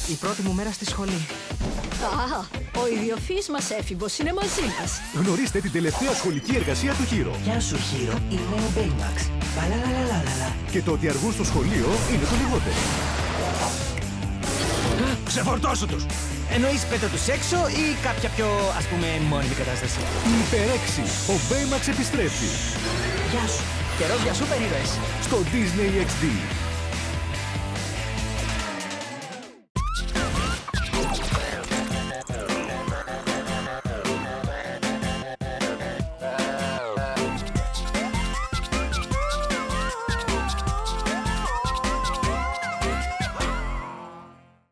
Η πρώτη μου μέρα στη σχολή. Α, ο ιδιοφυής μας έφηβος είναι μαζί μας. Γνωρίστε την τελευταία σχολική εργασία του Χίρο. Γεια σου, Χίρο. Είμαι ο Baymax. Παλαλαλαλαλα. Και το ότι αργούν στο σχολείο είναι το λιγότερο. Ξεφορτώσου τους! Εννοείς πέτα τους έξω ή κάποια πιο, ας πούμε, μόνιμη κατάσταση? Υπερέξι, ο Baymax επιστρέφει. Γεια σου. Καιρός για σούπερ ήρωες. Στο Disney XD.